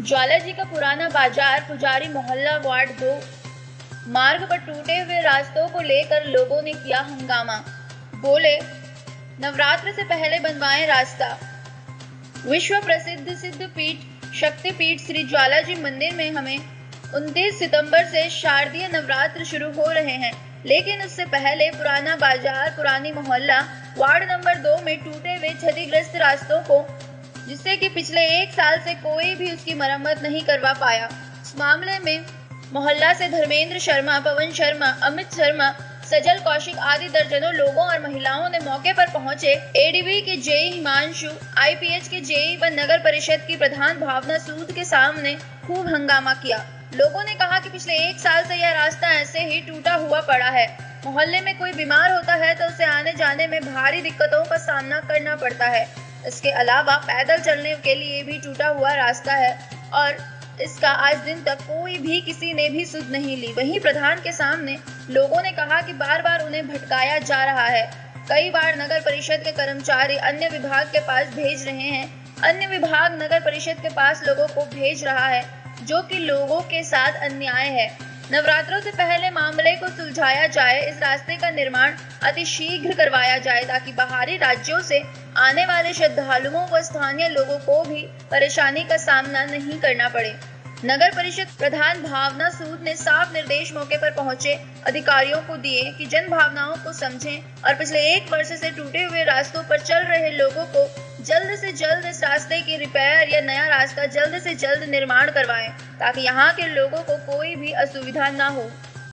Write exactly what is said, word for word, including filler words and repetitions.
ज्वालाजी का पुराना बाजार पुजारी मोहल्ला वार्ड दो मार्ग पर टूटे हुए रास्तों को लेकर लोगों ने किया हंगामा। बोले, नवरात्र से पहले बनवाएं रास्ता। विश्व प्रसिद्ध सिद्ध पीठ शक्तिपीठ श्री ज्वालाजी मंदिर में हमें उनतीस सितंबर से शारदीय नवरात्र शुरू हो रहे हैं, लेकिन उससे पहले पुराना बाजार पुरानी मोहल्ला वार्ड नंबर दो में टूटे हुए क्षतिग्रस्त रास्तों को, जिससे कि पिछले एक साल से कोई भी उसकी मरम्मत नहीं करवा पाया। इस मामले में मोहल्ला से धर्मेंद्र शर्मा, पवन शर्मा, अमित शर्मा, सजल कौशिक आदि दर्जनों लोगों और महिलाओं ने मौके पर पहुंचे एडीबी के जेई हिमांशु, आईपीएच के जेई व नगर परिषद की प्रधान भावना सूद के सामने खूब हंगामा किया। लोगों ने कहा कि पिछले एक साल से यह रास्ता ऐसे ही टूटा हुआ पड़ा है। मोहल्ले में कोई बीमार होता है तो उसे आने जाने में भारी दिक्कतों का सामना करना पड़ता है। इसके अलावा पैदल चलने के लिए भी टूटा हुआ रास्ता है और इसका आज दिन तक कोई भी किसी ने भी सुध नहीं ली। वहीं प्रधान के सामने लोगों ने कहा कि बार बार उन्हें भटकाया जा रहा है। कई बार नगर परिषद के कर्मचारी अन्य विभाग के पास भेज रहे हैं, अन्य विभाग नगर परिषद के पास लोगों को भेज रहा है, जो कि लोगों के साथ अन्याय है। नवरात्रों से पहले मामले को सुलझाया जाए, इस रास्ते का निर्माण अतिशीघ्र करवाया जाए ताकि बाहरी राज्यों से आने वाले श्रद्धालुओं व स्थानीय लोगों को भी परेशानी का सामना नहीं करना पड़े। नगर परिषद प्रधान भावना सूद ने साफ निर्देश मौके पर पहुंचे अधिकारियों को दिए कि जन भावनाओं को समझें और पिछले एक वर्ष से टूटे हुए रास्तों पर चल रहे लोगों को जल्द से जल्द इस रास्ते की रिपेयर या नया रास्ता जल्द से जल्द निर्माण करवाएं ताकि यहाँ के लोगों को कोई भी असुविधा न हो।